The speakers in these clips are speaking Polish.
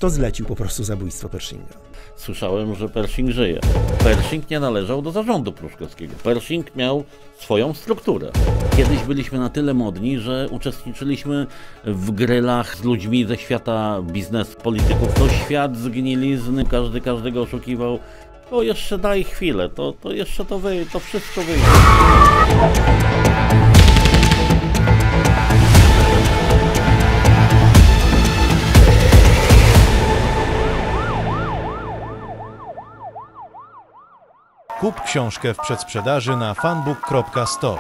Kto zlecił po prostu zabójstwo Pershinga? Słyszałem, że Pershing żyje. Pershing nie należał do zarządu pruszkowskiego. Pershing miał swoją strukturę. Kiedyś byliśmy na tyle modni, że uczestniczyliśmy w grylach z ludźmi ze świata biznesu, polityków. To świat zgnilizny, każdy każdego oszukiwał. To jeszcze daj chwilę, to jeszcze to wyjdzie, to wszystko wyjdzie. Kup książkę w przedsprzedaży na fanbook.store.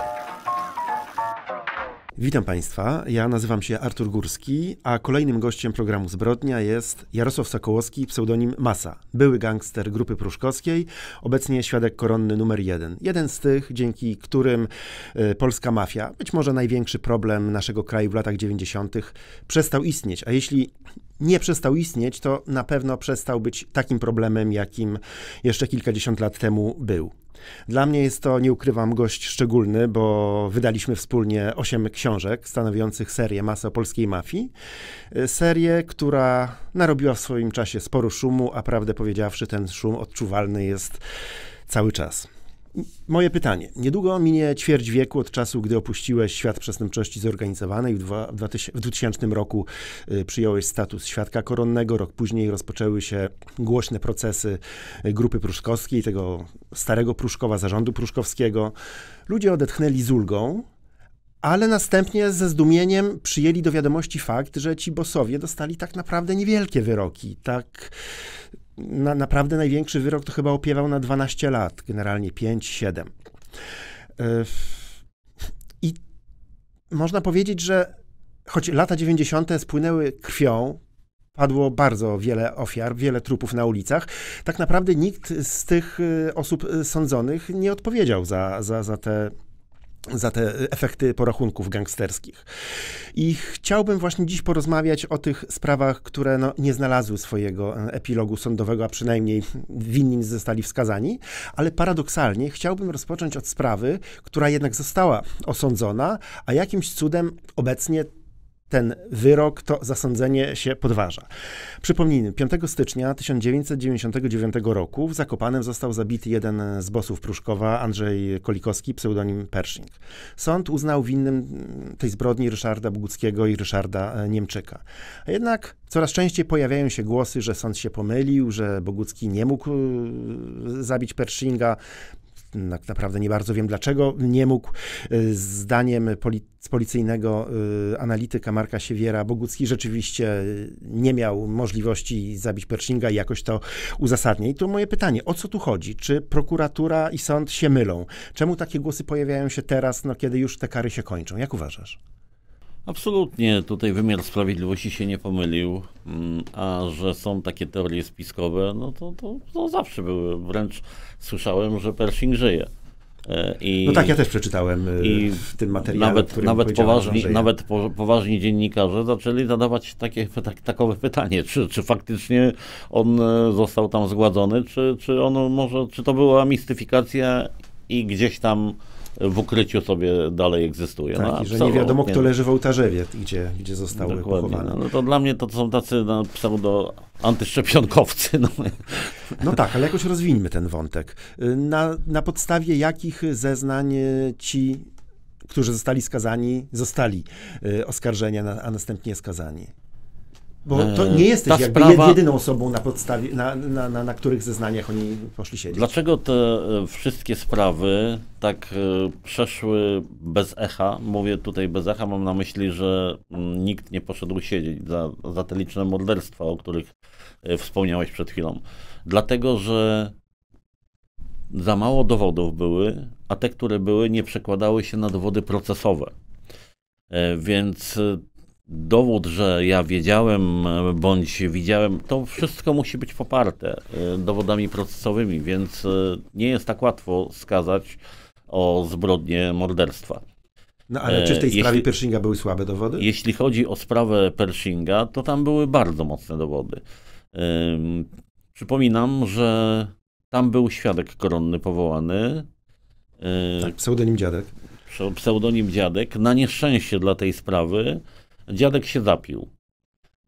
Witam Państwa, ja nazywam się Artur Górski, a kolejnym gościem programu Zbrodnia jest Jarosław Sokołowski, pseudonim Masa, były gangster grupy pruszkowskiej, obecnie świadek koronny numer 1. Jeden z tych, dzięki którym polska mafia, być może największy problem naszego kraju w latach 90., przestał istnieć, a jeśli nie przestał istnieć, to na pewno przestał być takim problemem, jakim jeszcze kilkadziesiąt lat temu był. Dla mnie jest to, nie ukrywam, gość szczególny, bo wydaliśmy wspólnie 8 książek stanowiących serię Masa o polskiej mafii. Serię, która narobiła w swoim czasie sporo szumu, a prawdę powiedziawszy, ten szum odczuwalny jest cały czas. Moje pytanie. Niedługo minie ćwierć wieku od czasu, gdy opuściłeś świat przestępczości zorganizowanej. W 2000 roku przyjąłeś status świadka koronnego. Rok później rozpoczęły się głośne procesy grupy pruszkowskiej, tego starego Pruszkowa, zarządu pruszkowskiego. Ludzie odetchnęli z ulgą, ale następnie ze zdumieniem przyjęli do wiadomości fakt, że ci bossowie dostali tak naprawdę niewielkie wyroki. Naprawdę największy wyrok to chyba opiewał na 12 lat, generalnie 5-7. I można powiedzieć, że choć lata 90. spłynęły krwią, padło bardzo wiele ofiar, wiele trupów na ulicach, tak naprawdę nikt z tych osób sądzonych nie odpowiedział za te efekty porachunków gangsterskich. I chciałbym właśnie dziś porozmawiać o tych sprawach, które nie znalazły swojego epilogu sądowego, a przynajmniej winni zostali wskazani, ale paradoksalnie chciałbym rozpocząć od sprawy, która jednak została osądzona, a jakimś cudem obecnie ten wyrok, to zasądzenie się podważa. Przypomnijmy, 5 stycznia 1999 roku w Zakopanem został zabity jeden z bossów Pruszkowa, Andrzej Kolikowski, pseudonim Pershing. Sąd uznał winnym tej zbrodni Ryszarda Boguckiego i Ryszarda Niemczyka. A jednak coraz częściej pojawiają się głosy, że sąd się pomylił, że Bogucki nie mógł zabić Pershinga. Tak naprawdę nie bardzo wiem, dlaczego nie mógł. Zdaniem policyjnego analityka Marka Siewiera, Bogucki rzeczywiście nie miał możliwości zabić Pershinga i jakoś to uzasadnia. I to moje pytanie, o co tu chodzi? Czy prokuratura i sąd się mylą? Czemu takie głosy pojawiają się teraz, kiedy już te kary się kończą? Jak uważasz? Absolutnie, tutaj wymiar sprawiedliwości się nie pomylił, a że są takie teorie spiskowe, to zawsze były. Wręcz słyszałem, że Pershing żyje. No tak, ja też przeczytałem w tym materiale, nawet poważni dziennikarze zaczęli zadawać takowe pytanie, czy faktycznie on został tam zgładzony, czy to była mistyfikacja i gdzieś tam w ukryciu sobie dalej egzystuje. Tak, i że nie wiadomo, kto leży w ołtarzewie, gdzie zostały pochowane. No to dla mnie to są tacy pseudo-antyszczepionkowcy. No tak, ale jakoś rozwińmy ten wątek. Na podstawie jakich zeznań ci, którzy zostali skazani, zostali oskarżeni, a następnie skazani? Bo to nie jesteś jedyną osobą na podstawie, na których zeznaniach oni poszli siedzieć. Dlaczego te wszystkie sprawy tak przeszły bez echa? Mówię tutaj bez echa, mam na myśli, że nikt nie poszedł siedzieć za te liczne morderstwa, o których wspomniałeś przed chwilą. Dlatego, że za mało dowodów były, a te, które były, nie przekładały się na dowody procesowe. Więc dowód, że ja wiedziałem bądź widziałem, to wszystko musi być poparte dowodami procesowymi, więc nie jest tak łatwo skazać o zbrodnię morderstwa. No ale czy w tej sprawie Pershinga były słabe dowody? Jeśli chodzi o sprawę Pershinga, to tam były bardzo mocne dowody. Przypominam, że tam był świadek koronny powołany. Tak, pseudonim Dziadek. Pseudonim Dziadek. Na nieszczęście dla tej sprawy Dziadek się zapił.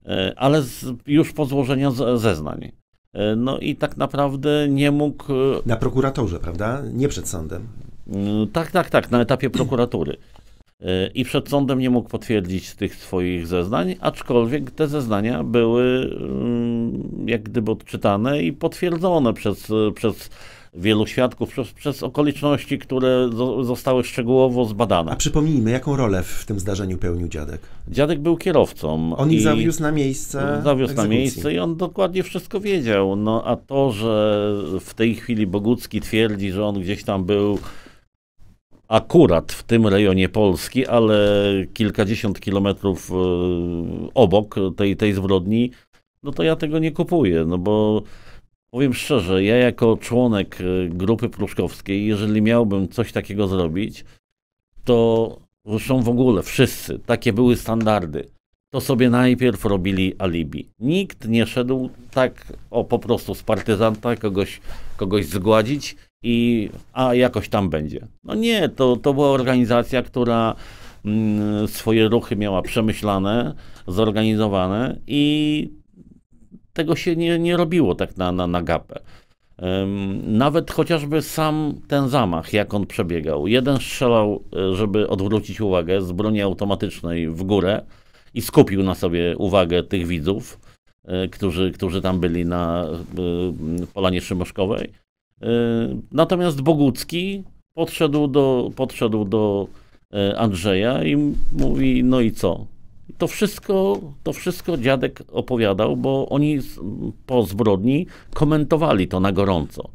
ale już po złożeniu zeznań. No i tak naprawdę nie mógł... Na prokuraturze, prawda? Nie przed sądem. Tak, na etapie prokuratury. I przed sądem nie mógł potwierdzić tych swoich zeznań, aczkolwiek te zeznania były jak gdyby odczytane i potwierdzone przez wielu świadków, przez okoliczności, które zostały szczegółowo zbadane. A przypomnijmy, jaką rolę w tym zdarzeniu pełnił dziadek? Dziadek był kierowcą. On ich zawiózł na miejsce egzekucji. I on dokładnie wszystko wiedział. No a to, że w tej chwili Bogucki twierdzi, że on gdzieś tam był akurat w tym rejonie Polski, ale kilkadziesiąt kilometrów obok tej zbrodni, no to ja tego nie kupuję, no bo powiem szczerze, ja jako członek grupy pruszkowskiej, jeżeli miałbym coś takiego zrobić, to zresztą w ogóle wszyscy, takie były standardy, to sobie najpierw robili alibi. Nikt nie szedł tak po prostu z partyzanta kogoś zgładzić a jakoś tam będzie. No nie, to była organizacja, która swoje ruchy miała przemyślane, zorganizowane i tego się nie robiło tak na gapę. Nawet chociażby sam ten zamach, jak on przebiegał. Jeden strzelał, żeby odwrócić uwagę z broni automatycznej w górę i skupił na sobie uwagę tych widzów, którzy tam byli na Polanie Szymoszkowej. Natomiast Bogucki podszedł do Andrzeja i mówi, no i co? To wszystko dziadek opowiadał, bo oni po zbrodni komentowali to na gorąco.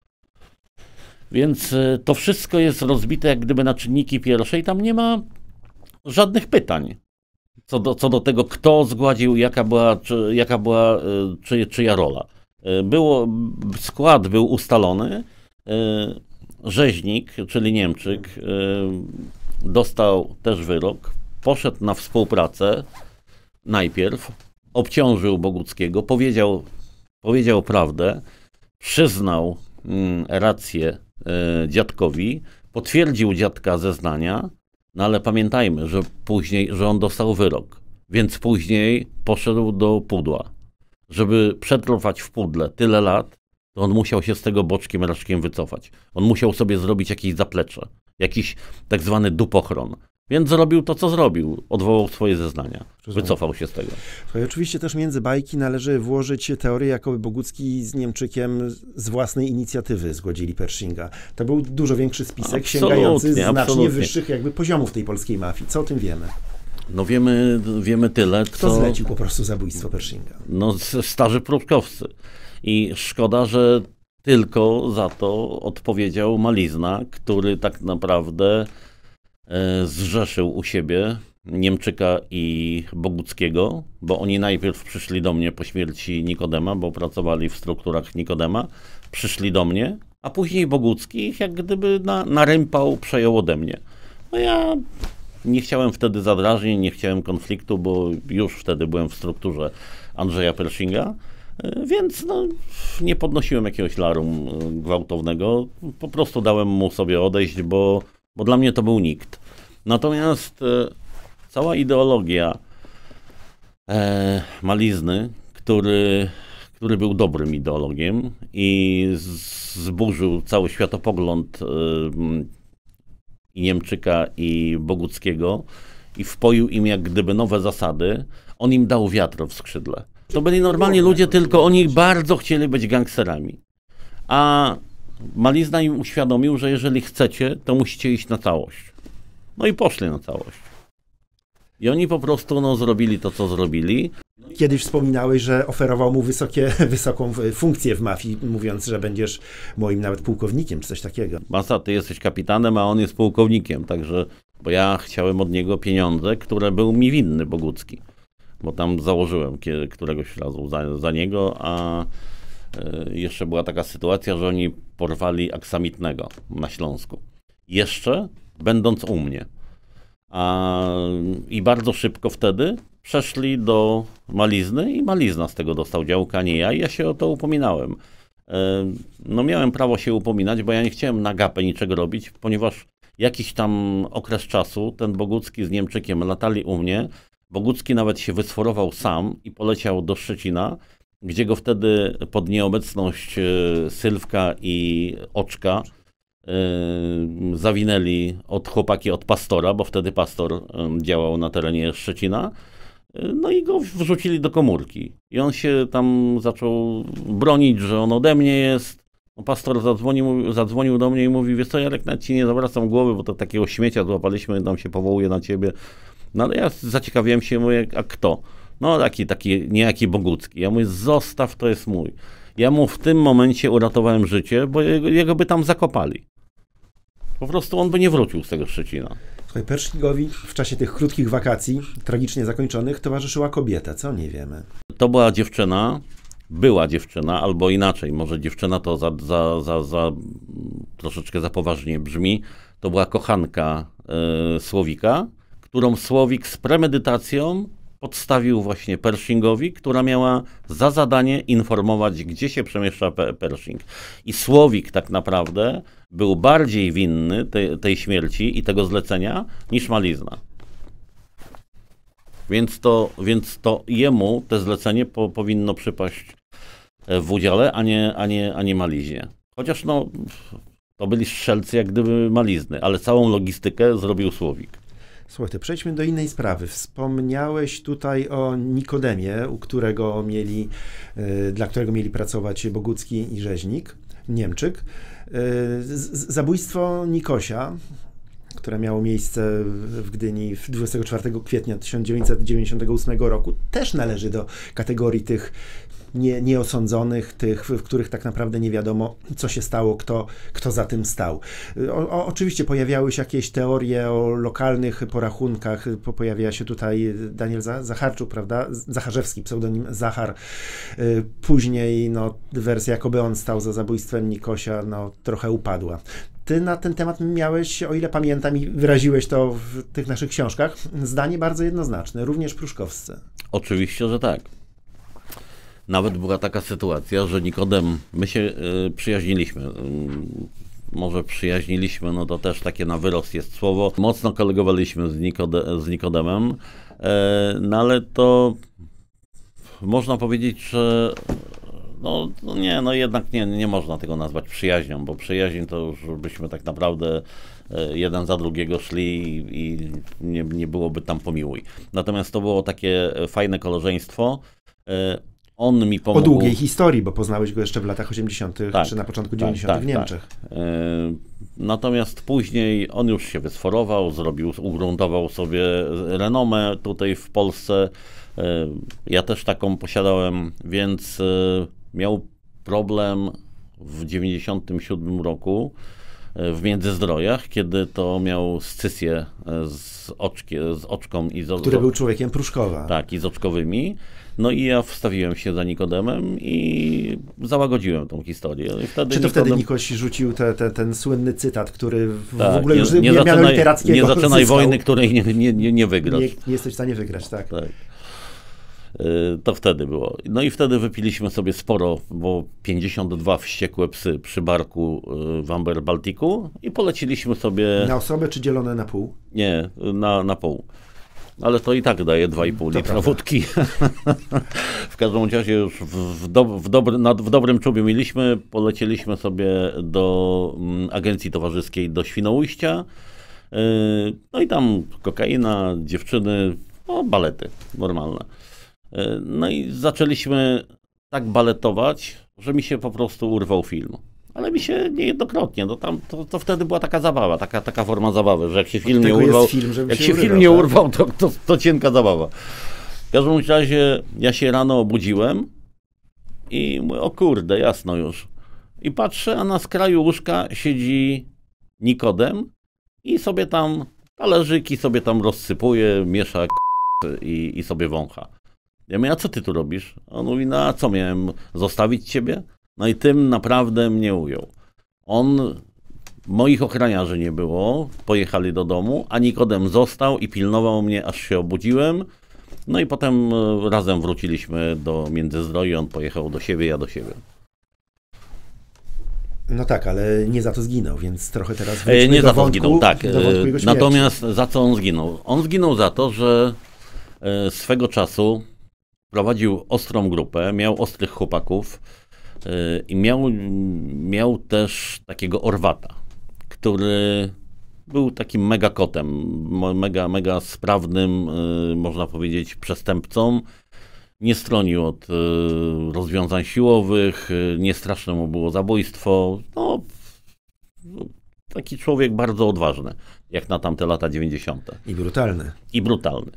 Więc to wszystko jest rozbite jak gdyby na czynniki pierwsze i tam nie ma żadnych pytań co do tego, kto zgładził, jaka była czyja rola. Skład był ustalony, rzeźnik, czyli Niemczyk, dostał też wyrok, poszedł na współpracę najpierw, obciążył Boguckiego, powiedział prawdę, przyznał rację dziadkowi, potwierdził dziadka zeznania, no ale pamiętajmy, że on dostał wyrok, więc później poszedł do pudła. Żeby przetrwać w pudle tyle lat, to on musiał się z tego boczkiem raczkiem wycofać. On musiał sobie zrobić jakieś zaplecze, jakiś tak zwany dupochron. Więc zrobił to, co zrobił. Odwołał swoje zeznania. Wycofał się z tego. I oczywiście też między bajki należy włożyć teorię, jakoby Bogucki z Niemczykiem z własnej inicjatywy zgładzili Pershinga. To był dużo większy spisek, sięgający znacznie wyższych jakby poziomów tej polskiej mafii. Co o tym wiemy? No wiemy tyle, Kto zlecił po prostu zabójstwo Pershinga? No starzy pruszkowcy. I szkoda, że tylko za to odpowiedział Malizna, który tak naprawdę zrzeszył u siebie Niemczyka i Boguckiego, bo oni najpierw przyszli do mnie po śmierci Nikodema, bo pracowali w strukturach Nikodema, przyszli do mnie, a później Bogucki ich jak gdyby na rympał przejął ode mnie. No ja nie chciałem wtedy zadrażnień, nie chciałem konfliktu, bo już wtedy byłem w strukturze Andrzeja Pershinga, więc nie podnosiłem jakiegoś larum gwałtownego, po prostu dałem mu sobie odejść, bo dla mnie to był nikt. Natomiast cała ideologia Malizny, który był dobrym ideologiem i zburzył cały światopogląd i Niemczyka i Boguckiego i wpoił im jak gdyby nowe zasady, on im dał wiatr w skrzydle. To byli normalni ludzie, tylko oni bardzo chcieli być gangsterami. A Malizna im uświadomił, że jeżeli chcecie, to musicie iść na całość. No i poszli na całość. I oni po prostu zrobili to, co zrobili. Kiedyś wspominałeś, że oferował mu wysoką funkcję w mafii, mówiąc, że będziesz moim nawet pułkownikiem, czy coś takiego. Masa, ty jesteś kapitanem, a on jest pułkownikiem, także, bo ja chciałem od niego pieniądze, które był mi winny Bogucki. Bo tam założyłem któregoś razu za niego, a jeszcze była taka sytuacja, że oni porwali aksamitnego na Śląsku. Jeszcze będąc u mnie. I bardzo szybko wtedy przeszli do Malizny i Malizna z tego dostał działkę, a nie ja. I ja się o to upominałem. No miałem prawo się upominać, bo ja nie chciałem na gapę niczego robić, ponieważ jakiś tam okres czasu ten Bogucki z Niemczykiem latali u mnie, Bogucki nawet się wysforował sam i poleciał do Szczecina, gdzie go wtedy pod nieobecność Sylwka i Oczka zawinęli chłopaki od Pastora, bo wtedy Pastor działał na terenie Szczecina. No i go wrzucili do komórki. I on się tam zaczął bronić, że on ode mnie jest. No, Pastor zadzwonił do mnie i mówi, wiesz co, Jarek, nawet ci nie zawracam głowy, bo to takiego śmiecia złapaliśmy, tam się powołuje na ciebie. No ale ja zaciekawiłem się, mówię, a kto? No taki niejaki Bogucki. Ja mówię, zostaw, to jest mój. Ja mu w tym momencie uratowałem życie, bo jego by tam zakopali. Po prostu on by nie wrócił z tego Szczecina. Słuchaj, Pershingowi w czasie tych krótkich wakacji, tragicznie zakończonych, towarzyszyła kobieta, co nie wiemy. To była dziewczyna, albo inaczej, może dziewczyna to za troszeczkę za poważnie brzmi, to była kochanka Słowika, którą Słowik z premedytacją podstawił właśnie Pershingowi, która miała za zadanie informować, gdzie się przemieszcza Pershing. I Słowik tak naprawdę był bardziej winny tej śmierci i tego zlecenia niż Malizna. Więc to jemu te zlecenie powinno przypaść w udziale, a nie Malizie. Chociaż no, to byli strzelcy jak gdyby Malizny, ale całą logistykę zrobił Słowik. Słuchaj, to przejdźmy do innej sprawy. Wspomniałeś tutaj o Nikodemie, dla którego mieli pracować Bogucki i Rzeźnik, Niemczyk. Zabójstwo Nikosia, które miało miejsce w Gdyni 24 kwietnia 1998 roku, też należy do kategorii tych nieosądzonych, tych, w których tak naprawdę nie wiadomo, co się stało, kto za tym stał. Oczywiście pojawiały się jakieś teorie o lokalnych porachunkach. Pojawia się tutaj Daniel Zacharczuk, prawda? Zacharzewski, pseudonim Zachar. Później wersja, jakoby on stał za zabójstwem Nikosia, trochę upadła. Ty na ten temat miałeś, o ile pamiętam i wyraziłeś to w tych naszych książkach, zdanie bardzo jednoznaczne, również pruszkowscy. Oczywiście, że tak. Nawet była taka sytuacja, że Nikodem, my się przyjaźniliśmy. Może przyjaźniliśmy, no to też takie na wyrost jest słowo. Mocno kolegowaliśmy z Nikodemem, no ale to można powiedzieć, że jednak nie można tego nazwać przyjaźnią, bo przyjaźń to już byśmy tak naprawdę jeden za drugiego szli i nie byłoby tam pomiłuj. Natomiast to było takie fajne koleżeństwo. On mi pomógł. O długiej historii, bo poznałeś go jeszcze w latach 80. czy na początku 90. w Niemczech. Tak. Natomiast później on już się wysforował, ugruntował sobie renomę tutaj w Polsce. Ja też taką posiadałem, więc miał problem w 97 roku w Międzyzdrojach, kiedy to miał scysję z oczką i z... Który był człowiekiem Pruszkowa. Tak, i z oczkowymi. No i ja wstawiłem się za Nikodemem i załagodziłem tą historię. Czy to wtedy Nikoś rzucił ten słynny cytat, który w ogóle już miano literackiego nie zaczynaj wojny, której nie wygrasz. Nie jesteś w stanie wygrać, tak. To wtedy było. No i wtedy wypiliśmy sobie sporo, bo 52 wściekłe psy przy barku w Amber Baltiku i poleciliśmy sobie... Na osobę czy dzielone na pół? Nie, na pół. Ale to i tak daje 2,5 litra wódki. W każdym razie już w dobrym czubie mieliśmy, polecieliśmy sobie do agencji towarzyskiej do Świnoujścia. No i tam kokaina, dziewczyny, balety normalne. No i zaczęliśmy tak baletować, że mi się po prostu urwał film. Ale mi się niejednokrotnie, to wtedy była taka zabawa, taka forma zabawy, że jak się film nie urwał, to cienka zabawa. W każdym razie ja się rano obudziłem i mówię, o kurde, jasno już. I patrzę, a na skraju łóżka siedzi Nikodem i sobie tam talerzyki sobie tam rozsypuje, miesza i sobie wącha. Ja mówię, a co ty tu robisz? On mówi, no a co, miałem zostawić ciebie? No i tym naprawdę mnie ujął. Moich ochroniarzy nie było, pojechali do domu, a Nikodem został i pilnował mnie, aż się obudziłem. No i potem razem wróciliśmy do Międzyzdroi, on pojechał do siebie, ja do siebie. No tak, ale nie za to zginął, więc trochę teraz nie za to zginął, tak. Natomiast za co on zginął? On zginął za to, że swego czasu prowadził ostrą grupę, miał ostrych chłopaków i miał też takiego Orwata, który był takim mega kotem, mega sprawnym, można powiedzieć, przestępcą. Nie stronił od rozwiązań siłowych, nie straszne mu było zabójstwo. No, taki człowiek bardzo odważny, jak na tamte lata 90. I brutalny. I brutalny.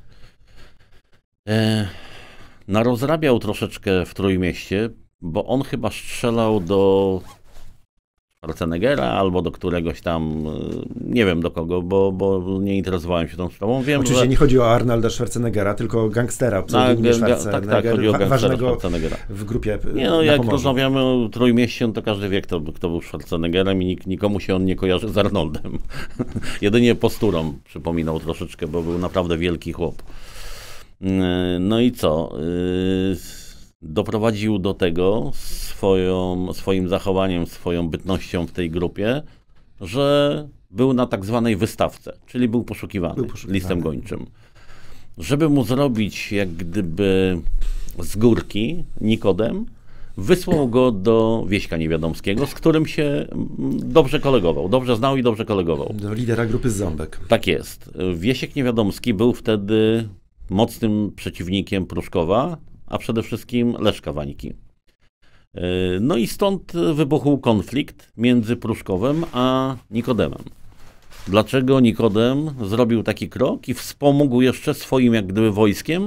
Narozrabiał troszeczkę w Trójmieście, bo on chyba strzelał do Schwarzeneggera albo do któregoś tam, nie wiem do kogo, bo nie interesowałem się tą sprawą. Wiem, oczywiście nie chodzi o Arnolda Schwarzeneggera, tylko o gangstera, pseudonimie Schwarzenegger, tak, chodzi o gangstera Schwarzeneggera. W grupie nie, no, jak rozmawiamy o Trójmieście, to każdy wie, kto był Schwarzeneggerem i nikomu się on nie kojarzy z Arnoldem. Jedynie posturą przypominał troszeczkę, bo był naprawdę wielki chłop. No i co? Doprowadził do tego swoim zachowaniem, swoją bytnością w tej grupie, że był na tak zwanej wystawce, czyli był poszukiwany listem gończym. Żeby mu zrobić jak gdyby z górki Nikodem, wysłał go do Wieśka Niewiadomskiego, z którym się dobrze kolegował, dobrze znał i dobrze kolegował. Do lidera grupy Ząbek. Tak jest. Wiesiek Niewiadomski był wtedy mocnym przeciwnikiem Pruszkowa, a przede wszystkim Leszka Wańki. No i stąd wybuchł konflikt między Pruszkowem a Nikodemem. Dlaczego Nikodem zrobił taki krok i wspomógł jeszcze swoim jak gdyby wojskiem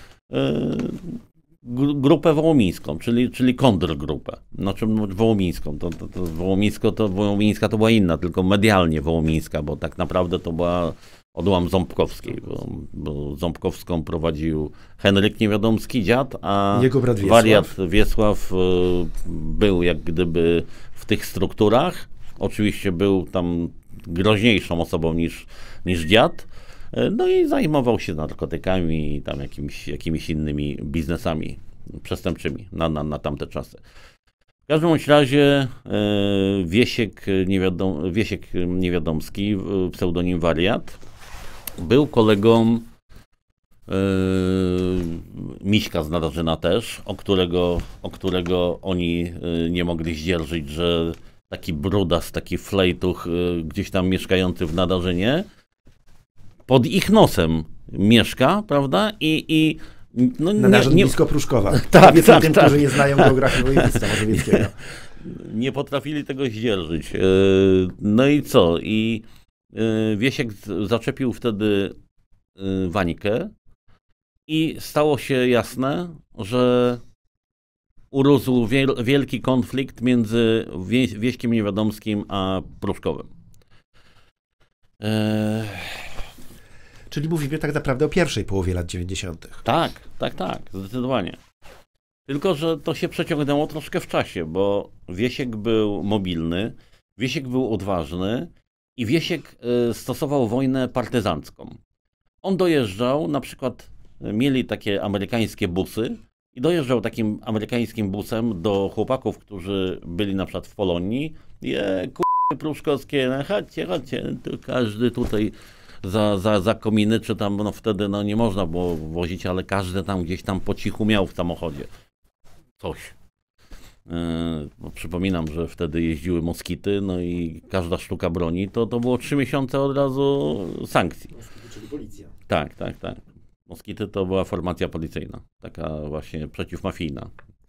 grupę wołomińską, czyli kontrgrupę. Znaczy wołomińską. Wołomińska to była inna, tylko medialnie wołomińska, bo tak naprawdę to była odłam Ząbkowskiej, bo Ząbkowską prowadził Henryk Niewiadomski, dziad, a jego brat wariat Wiesław był jak gdyby w tych strukturach. Oczywiście był tam groźniejszą osobą niż dziad. No i zajmował się narkotykami i tam jakimiś innymi biznesami przestępczymi na tamte czasy. W każdym bądź razie Wiesiek Niewiadomski, pseudonim Wariat, był kolegą Miśka z Nadarzyna też, o którego oni nie mogli zdzierżyć, że taki brudas, taki flejtuch gdzieś tam mieszkający w Nadarzynie pod ich nosem mieszka, prawda? No, Nadarzyn blisko Pruszkowa. Tak, tym, którzy nie znają geografii województwa mazowieckiego. Nie potrafili tego zdzierżyć. No i co? I Wiesiek zaczepił wtedy Wańkę i stało się jasne, że urósł wielki konflikt między Wieśkiem Niewiadomskim a Pruszkowem. Czyli mówimy tak naprawdę o pierwszej połowie lat 90. Tak, zdecydowanie. Tylko że to się przeciągnęło troszkę w czasie, bo Wiesiek był mobilny, Wiesiek był odważny i Wiesiek stosował wojnę partyzancką. On dojeżdżał, na przykład mieli takie amerykańskie busy i dojeżdżał takim amerykańskim busem do chłopaków, którzy byli na przykład w Polonii. Pruszkowskie, chodźcie, tu każdy tutaj za kominy, czy tam, no wtedy no nie można było wozić, ale każdy tam gdzieś tam po cichu miał w samochodzie coś. Bo przypominam, że wtedy jeździły moskity, no i każda sztuka broni, to było 3 miesiące od razu sankcji. Moskity, czyli policja. Tak. Moskity to była formacja policyjna, taka właśnie przeciwmafijna.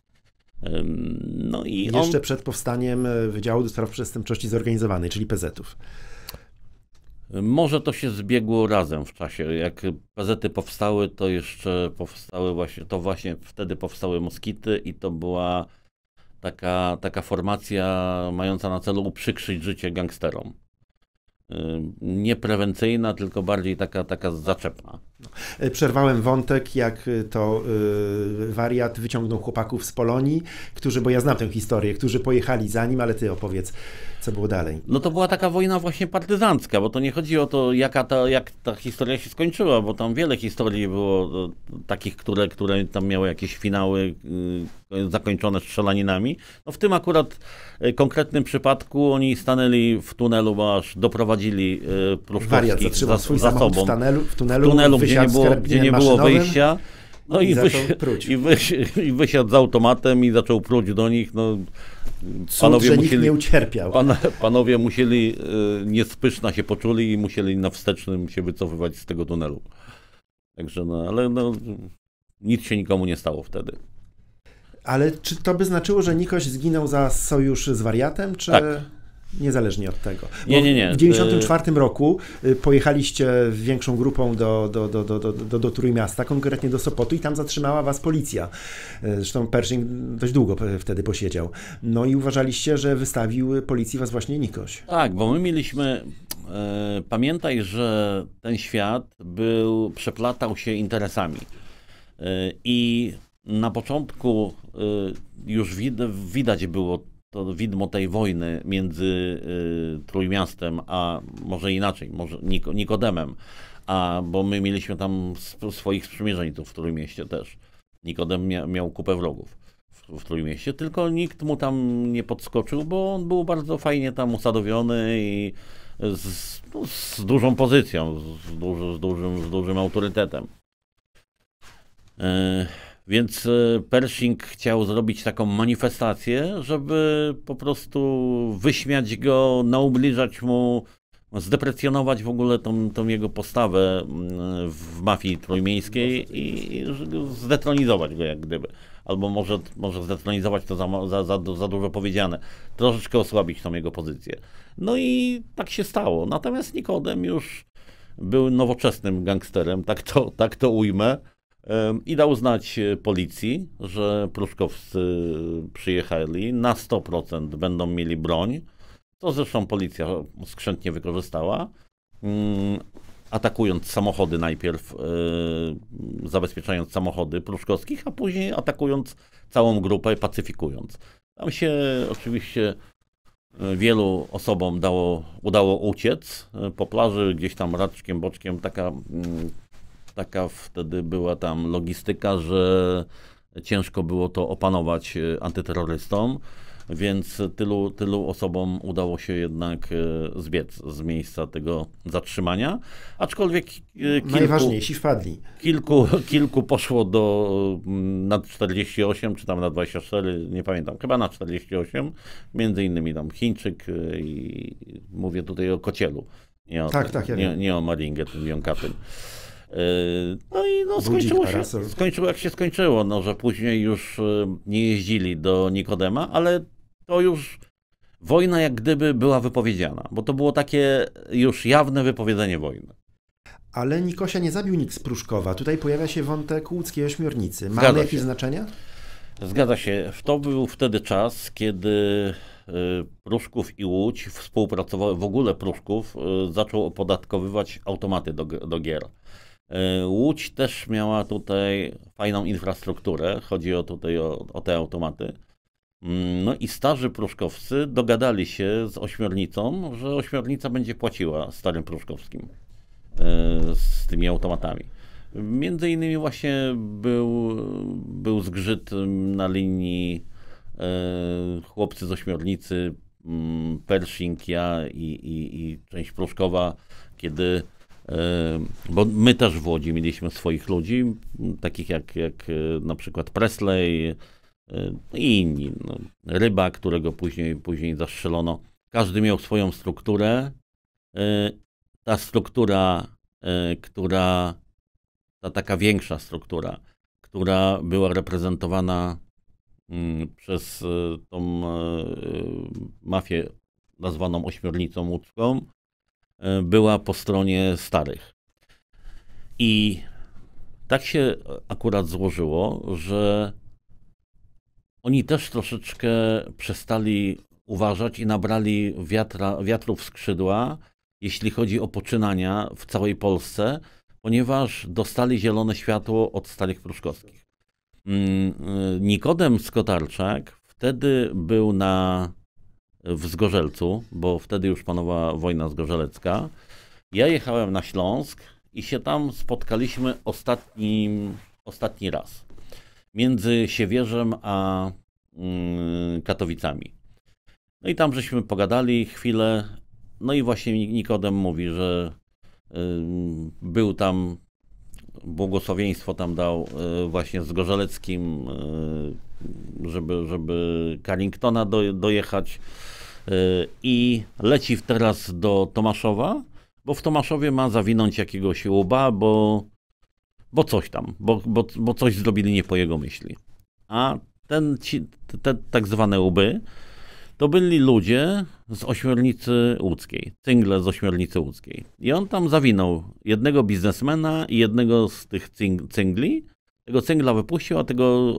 No i jeszcze przed powstaniem Wydziału do Spraw Przestępczości Zorganizowanej, czyli PZ-ów. Może to się zbiegło razem w czasie. Jak PZ-y powstały, to jeszcze powstały właśnie wtedy powstały moskity i to była taka formacja mająca na celu uprzykrzyć życie gangsterom. Nie prewencyjna, tylko bardziej taka zaczepna. Przerwałem wątek, jak to Wariat wyciągnął chłopaków z Polonii, bo ja znam tę historię, którzy pojechali za nim, ale ty opowiedz, co było dalej. No to była taka wojna właśnie partyzancka, bo to nie chodzi o to, jak ta historia się skończyła, bo tam wiele historii było takich, które tam miały jakieś finały zakończone strzelaninami. No w tym akurat konkretnym przypadku oni stanęli w tunelu, bo aż doprowadzili pruszkowskich Wariat zatrzymał swój samochód w tunelu, wysiadł gdzie nie było wyjścia. No i wysiadł z automatem i zaczął pluć do nich. No, że nikt nie ucierpiał. Panowie musieli, niespyszna się poczuli i musieli na wstecznym się wycofywać z tego tunelu. Także ale nic się nikomu nie stało wtedy. Ale czy to by znaczyło, że Nikoś zginął za sojusz z wariatem, czy... Tak. Niezależnie od tego. Nie. W 1994 roku pojechaliście większą grupą do Trójmiasta, konkretnie do Sopotu i tam zatrzymała was policja. Zresztą Pershing dość długo wtedy posiedział. No i uważaliście, że wystawił policji was właśnie Nikoś. Tak, bo my mieliśmy... Pamiętaj, że ten świat przeplatał się interesami. I na początku już widać było to widmo tej wojny między Trójmiastem, a może inaczej, może Nikodemem, bo my mieliśmy tam swoich sprzymierzeńców w Trójmieście też. Nikodem miał kupę wrogów w Trójmieście, tylko nikt mu tam nie podskoczył, bo on był bardzo fajnie tam usadowiony i z dużą pozycją, z dużym autorytetem. Więc Pershing chciał zrobić taką manifestację, żeby po prostu wyśmiać go, naubliżać mu, zdeprecjonować w ogóle tą jego postawę w mafii trójmiejskiej i zdetronizować go jak gdyby. Albo może zdetronizować to za dużo powiedziane. Troszeczkę osłabić tą jego pozycję. No i tak się stało. Natomiast Nikodem już był nowoczesnym gangsterem, tak to ujmę. I dał znać policji, że pruszkowscy przyjechali, na 100% będą mieli broń, co zresztą policja skrzętnie wykorzystała, atakując samochody najpierw, zabezpieczając samochody pruszkowskich, a później atakując całą grupę, pacyfikując. Tam się oczywiście wielu osobom udało uciec po plaży, gdzieś tam raczkiem, boczkiem, taka wtedy była tam logistyka, że ciężko było to opanować antyterrorystom, więc tylu osobom udało się jednak zbiec z miejsca tego zatrzymania, aczkolwiek najważniejsi wpadli. Kilku poszło na 48 czy tam na 24, nie pamiętam, chyba na 48, między innymi tam Chińczyk i mówię tutaj o Kocielu, nie o Maringę, tym jąkatym. No i skończyło jak się skończyło, że później już nie jeździli do Nikodema, ale to już wojna jak gdyby była wypowiedziana, bo to było takie już jawne wypowiedzenie wojny. Ale Nikosia nie zabił nikt z Pruszkowa. Tutaj pojawia się wątek łódzkiej ośmiornicy. Ma on jakieś znaczenie? Zgadza się. To był wtedy czas, kiedy Pruszków i Łódź współpracowały, w ogóle Pruszków zaczął opodatkowywać automaty do gier. Łódź też miała tutaj fajną infrastrukturę, chodzi o te automaty. No i starzy pruszkowcy dogadali się z ośmiornicą, że ośmiornica będzie płaciła starym pruszkowskim z tymi automatami. Między innymi właśnie był zgrzyt na linii chłopcy z ośmiornicy, Pershing, ja i część Pruszkowa, kiedy bo my też w Łodzi mieliśmy swoich ludzi, takich jak na przykład Presley i inni. Ryba, którego później zastrzelono. Każdy miał swoją strukturę. Ta struktura, ta taka większa struktura, która była reprezentowana przez tą mafię nazwaną ośmiornicą łódzką, była po stronie starych. I tak się akurat złożyło, że oni też troszeczkę przestali uważać i nabrali wiatru w skrzydła, jeśli chodzi o poczynania w całej Polsce, ponieważ dostali zielone światło od starych pruszkowskich. Nikodem Skotarczak wtedy był w Zgorzelcu, bo wtedy już panowała wojna zgorzelecka. Ja jechałem na Śląsk i się tam spotkaliśmy ostatni raz. Między Siewierzem a Katowicami. No i tam żeśmy pogadali chwilę. No i właśnie Nikodem mówi, że był tam błogosławieństwo tam dał właśnie z Gorzeleckim, żeby Carringtona dojechać i leci teraz do Tomaszowa, bo w Tomaszowie ma zawinąć jakiegoś łuba, bo coś tam, bo coś zrobili nie po jego myśli. A te tak zwane łuby to byli ludzie z Ośmiornicy Łódzkiej, cyngle z Ośmiornicy Łódzkiej. I on tam zawinął jednego biznesmena i jednego z tych cyngli. Tego cyngla wypuścił, a tego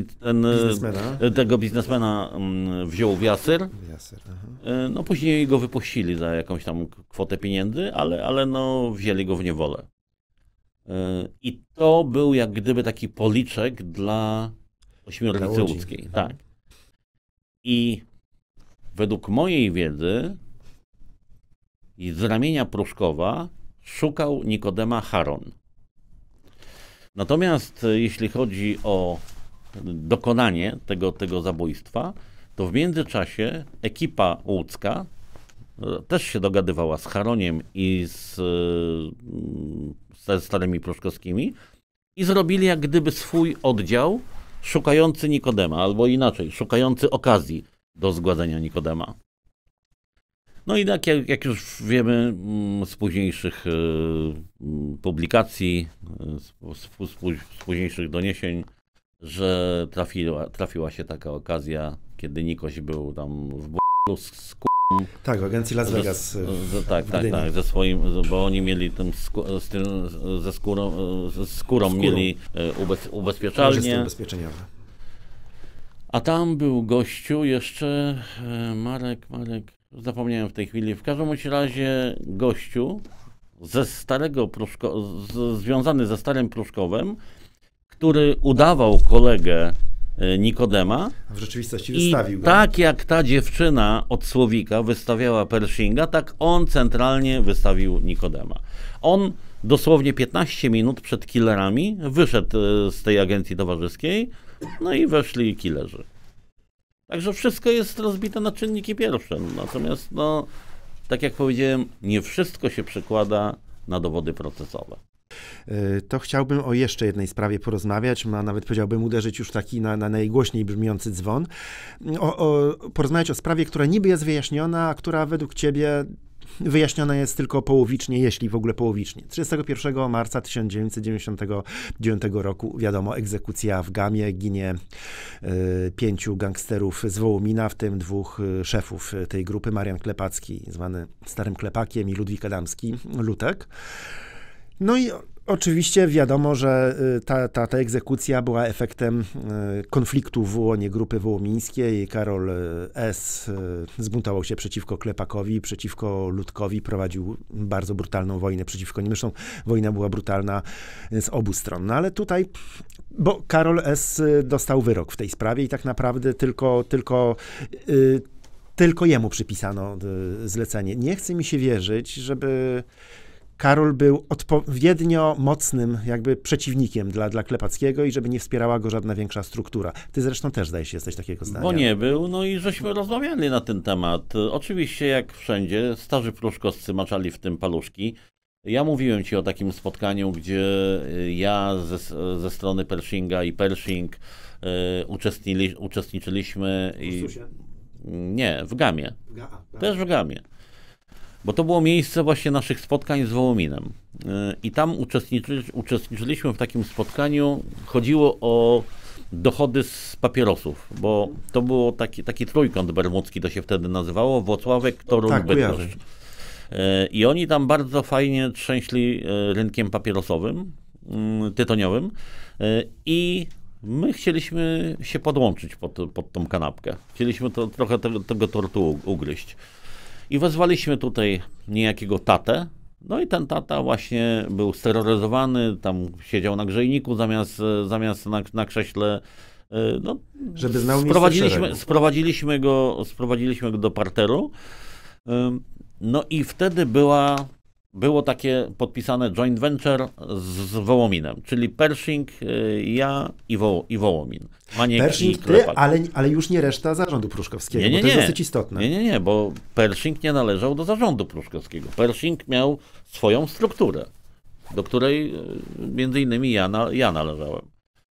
tego biznesmena wziął w jasyr. No później go wypuścili za jakąś tam kwotę pieniędzy, ale no wzięli go w niewolę. I to był jak gdyby taki policzek dla Ośmiornicy Łódzkiej. Tak. I według mojej wiedzy i z ramienia Pruszkowa szukał Nikodema Charon. Natomiast jeśli chodzi o dokonanie tego zabójstwa, to w międzyczasie ekipa łódzka też się dogadywała z Charoniem i ze starymi pruszkowskimi i zrobili jak gdyby swój oddział szukający Nikodema, albo inaczej, szukający okazji do zgładzenia Nikodema. No i tak jak już wiemy z późniejszych publikacji, z późniejszych doniesień, że trafiła się taka okazja, kiedy Nikoś był tam w b***u z tak, w agencji Las Vegas. Tak, ze swoim, bo oni mieli ze skórą mieli ubezpieczalnię. A tam był gościu jeszcze, Marek, zapomniałem w tej chwili, w każdym razie gościu związany ze starym Pruszkowem, który udawał kolegę Nikodema. W rzeczywistości wystawił go. Tak jak ta dziewczyna od Słowika wystawiała Pershinga, tak on centralnie wystawił Nikodema. On dosłownie 15 minut przed killerami wyszedł z tej agencji towarzyskiej, no i weszli killerzy. Także wszystko jest rozbite na czynniki pierwsze. Natomiast, no, tak jak powiedziałem, nie wszystko się przekłada na dowody procesowe. To chciałbym o jeszcze jednej sprawie porozmawiać, nawet powiedziałbym uderzyć już taki na najgłośniej brzmiący dzwon. Porozmawiać o sprawie, która niby jest wyjaśniona, a która według ciebie wyjaśniona jest tylko połowicznie, jeśli w ogóle połowicznie. 31 marca 1999 roku, wiadomo, egzekucja w Gamie, ginie 5 gangsterów z Wołomina, w tym 2 szefów tej grupy, Marian Klepacki, zwany Starym Klepakiem, i Ludwik Adamski, Lutek. No i oczywiście wiadomo, że ta egzekucja była efektem konfliktu w łonie grupy wołomińskiej. Karol S. zbuntował się przeciwko Klepakowi, przeciwko Ludkowi, prowadził bardzo brutalną wojnę przeciwko nim. Zresztą wojna była brutalna z obu stron. No ale tutaj, bo Karol S. dostał wyrok w tej sprawie i tak naprawdę tylko jemu przypisano zlecenie. Nie chce mi się wierzyć, żeby Karol był odpowiednio mocnym jakby przeciwnikiem dla Klepackiego i żeby nie wspierała go żadna większa struktura. Ty zresztą też, zdaje się, jesteś takiego zdania. Bo nie był, no i żeśmy rozmawiali na ten temat. Oczywiście, jak wszędzie, starzy pruszkowscy maczali w tym paluszki. Ja mówiłem ci o takim spotkaniu, gdzie ja ze strony Pershinga i Pershing uczestniczyliśmy. Nie, w Gamie. Też w Gamie. Bo to było miejsce właśnie naszych spotkań z Wołominem. I tam uczestniczyliśmy w takim spotkaniu. Chodziło o dochody z papierosów, bo to było taki trójkąt bermudzki, to się wtedy nazywało, Włocławek, Toruń, Bydgoszcz. I oni tam bardzo fajnie trzęśli rynkiem papierosowym, tytoniowym i my chcieliśmy się podłączyć pod tą kanapkę. Chcieliśmy trochę tego tortu ugryźć. I wezwaliśmy tutaj niejakiego tatę, no i ten tata właśnie był steroryzowany, tam siedział na grzejniku zamiast na krześle. No, żeby znał sprowadziliśmy go do parteru. No i wtedy było takie podpisane joint venture z Wołominem, czyli Pershing, ja i Wołomin. Pershing, ty, ale już nie reszta zarządu pruszkowskiego, bo to jest dosyć istotne. Nie, bo Pershing nie należał do zarządu pruszkowskiego. Pershing miał swoją strukturę. do której między innymi ja należałem.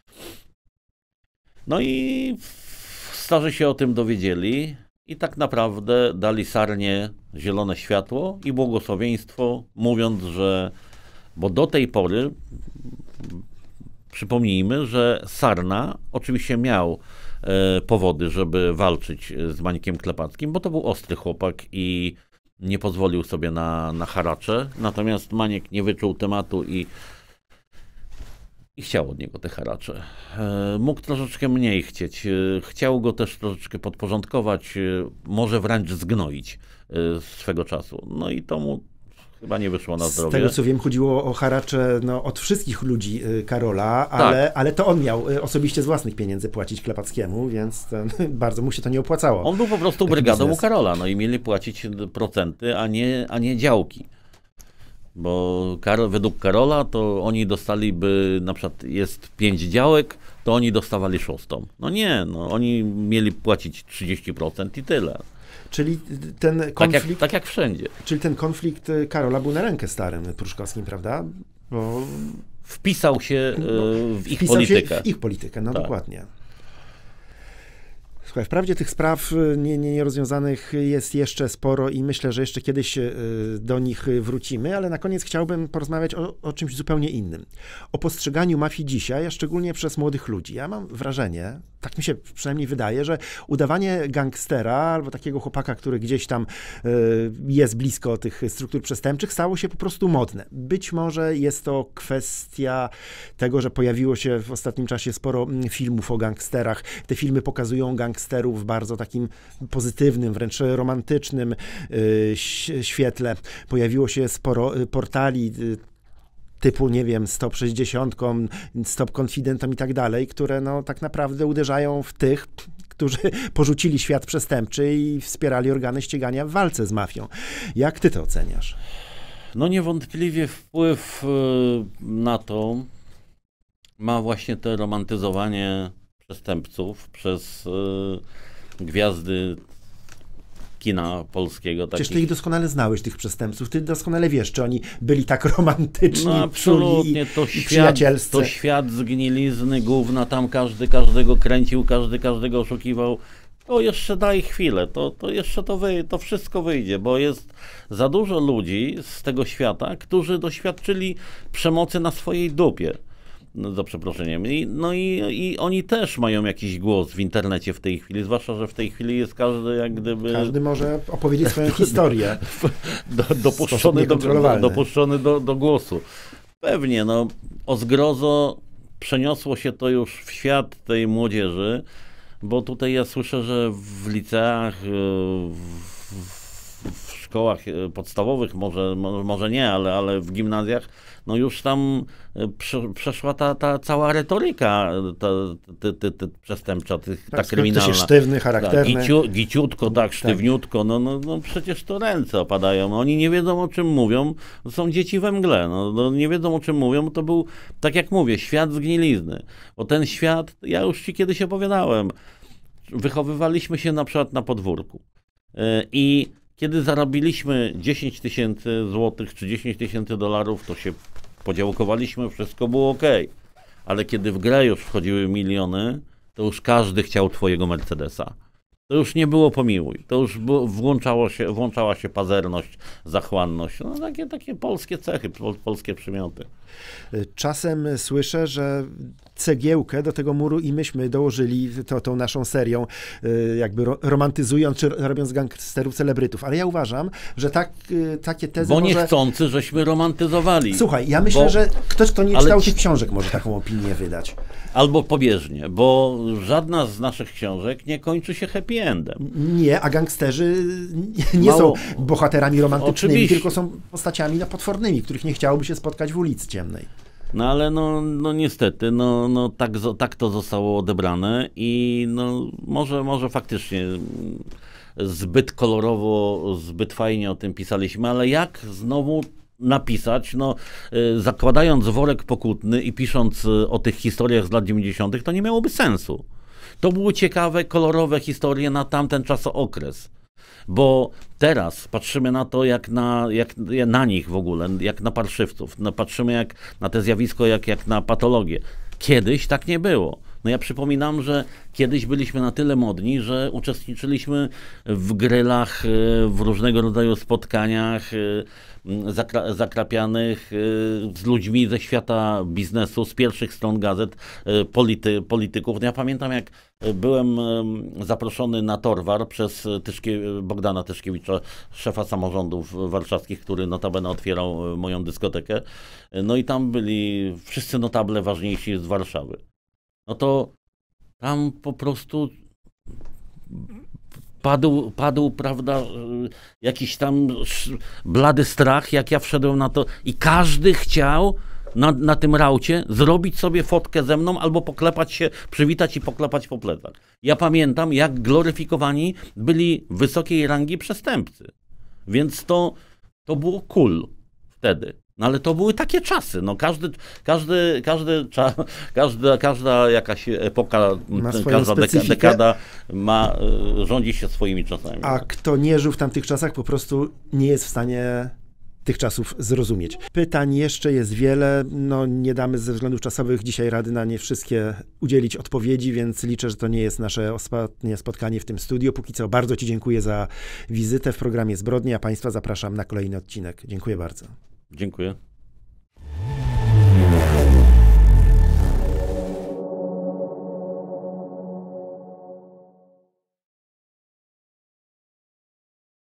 No i starzy się o tym dowiedzieli i tak naprawdę dali Sarnie zielone światło i błogosławieństwo, mówiąc, że, bo do tej pory przypomnijmy, że Sarna oczywiście miał powody, żeby walczyć z Mańkiem Klepackim, bo to był ostry chłopak i nie pozwolił sobie na haracze, natomiast Maniek nie wyczuł tematu i chciał od niego te haracze. Mógł troszeczkę mniej chcieć. Chciał go też troszeczkę podporządkować, może wręcz zgnoić swego czasu. No i to mu chyba nie wyszło na zdrowie. Z tego co wiem, chodziło o haracze od wszystkich ludzi Karola, ale to on miał osobiście z własnych pieniędzy płacić Klepackiemu, więc bardzo mu się to nie opłacało. On był po prostu brygadą u Karola, no i mieli płacić procenty, a nie działki. Bo według Karola to oni dostaliby, na przykład jest 5 działek, to oni dostawali 6. No nie, no oni mieli płacić 30% i tyle. Czyli ten konflikt... Tak jak wszędzie. Czyli ten konflikt Karola był na rękę starym Pruszkowskim, prawda? Bo... Wpisał się w ich politykę. W ich politykę, no tak. Dokładnie. Słuchaj, wprawdzie tych spraw nierozwiązanych jest jeszcze sporo i myślę, że jeszcze kiedyś do nich wrócimy, ale na koniec chciałbym porozmawiać o czymś zupełnie innym. O postrzeganiu mafii dzisiaj, a szczególnie przez młodych ludzi. Ja mam wrażenie, tak mi się przynajmniej wydaje, że udawanie gangstera albo takiego chłopaka, który gdzieś tam jest blisko tych struktur przestępczych, stało się po prostu modne. Być może jest to kwestia tego, że pojawiło się w ostatnim czasie sporo filmów o gangsterach. Te filmy pokazują gangsterów w bardzo takim pozytywnym, wręcz romantycznym świetle. Pojawiło się sporo portali typu, nie wiem, Stop 60, Stop Confidentom i tak dalej, które tak naprawdę uderzają w tych, którzy porzucili świat przestępczy i wspierali organy ścigania w walce z mafią. Jak ty to oceniasz? No niewątpliwie wpływ na to ma właśnie to romantyzowanie przestępców przez gwiazdy kina polskiego. Przecież ty ich doskonale znałeś, tych przestępców. Ty doskonale wiesz, czy oni byli tak romantyczni, absolutnie, i przyjacielscy. To świat zgnilizny, gówna, tam każdy każdego kręcił, każdy każdego oszukiwał. To jeszcze daj chwilę, to jeszcze to wszystko wyjdzie, bo jest za dużo ludzi z tego świata, którzy doświadczyli przemocy na swojej dupie. No, za przeproszeniem. I oni też mają jakiś głos w internecie w tej chwili, zwłaszcza, że w tej chwili jest każdy jak gdyby... Każdy może opowiedzieć swoją historię. Dopuszczony do głosu. Pewnie, o zgrozo przeniosło się to już w świat tej młodzieży, bo tutaj ja słyszę, że w liceach, w szkołach podstawowych, może nie, ale w gimnazjach, już tam przeszła ta cała retoryka przestępcza, ta kryminalna. Ktoś jest sztywny, charakterny. Giciutko, tak, sztywniutko, przecież to ręce opadają. Oni nie wiedzą, o czym mówią, to są dzieci we mgle, nie wiedzą, o czym mówią, to był, tak jak mówię, świat zgnilizny. Bo ten świat, ja już ci kiedyś opowiadałem, wychowywaliśmy się na przykład na podwórku i kiedy zarobiliśmy 10 000 złotych czy 10 000 dolarów, to się podziałkowaliśmy, wszystko było ok. Ale kiedy w grę już wchodziły miliony, to już każdy chciał twojego Mercedesa. To już nie było pomiłuj, to już włączała się pazerność, zachłanność. Takie polskie cechy, polskie przymioty. Czasem słyszę, że cegiełkę do tego muru i myśmy dołożyli tą naszą serią, jakby romantyzując, czy robiąc gangsterów celebrytów. Ale ja uważam, że takie tezy Bo niechcący, żeśmy romantyzowali. Słuchaj, ja myślę, że ktoś, kto nie czytał tych książek, może taką opinię wydać. Albo pobieżnie, bo żadna z naszych książek nie kończy się happy endem. Nie, a gangsterzy nie są bohaterami romantycznymi, oczywiście. tylko są postaciami potwornymi, których nie chciałoby się spotkać w ulicy ciemnej. Ale niestety, tak to zostało odebrane i może faktycznie zbyt kolorowo, zbyt fajnie o tym pisaliśmy, ale jak znowu napisać, zakładając worek pokutny i pisząc o tych historiach z lat 90., to nie miałoby sensu. To były ciekawe, kolorowe historie na tamten czasokres. Bo teraz patrzymy na to jak na nich w ogóle, jak na parszywców. No, patrzymy jak na to zjawisko, jak na patologię. Kiedyś tak nie było. No ja przypominam, że kiedyś byliśmy na tyle modni, że uczestniczyliśmy w grylach, w różnego rodzaju spotkaniach zakrapianych z ludźmi ze świata biznesu, z pierwszych stron gazet, polityków. No ja pamiętam, jak byłem zaproszony na Torwar przez Bogdana Tyszkiewicza, szefa samorządów warszawskich, który notabene otwierał moją dyskotekę. No i tam byli wszyscy notable ważniejsi z Warszawy. No to tam po prostu padł, prawda, jakiś tam blady strach, jak ja wszedłem na to i każdy chciał na tym raucie zrobić sobie fotkę ze mną albo poklepać się, przywitać i poklepać po plecach. Ja pamiętam, jak gloryfikowani byli wysokiej rangi przestępcy. Więc to było cool wtedy. No ale to były takie czasy. No każda jakaś epoka, każda dekada rządzi się swoimi czasami. A kto nie żył w tamtych czasach, po prostu nie jest w stanie tych czasów zrozumieć. Pytań jeszcze jest wiele, no nie damy ze względów czasowych dzisiaj rady na nie wszystkie udzielić odpowiedzi, więc liczę, że to nie jest nasze ostatnie spotkanie w tym studiu. Póki co bardzo Ci dziękuję za wizytę w programie Zbrodnia, a Państwa zapraszam na kolejny odcinek. Dziękuję bardzo. Dziękuję.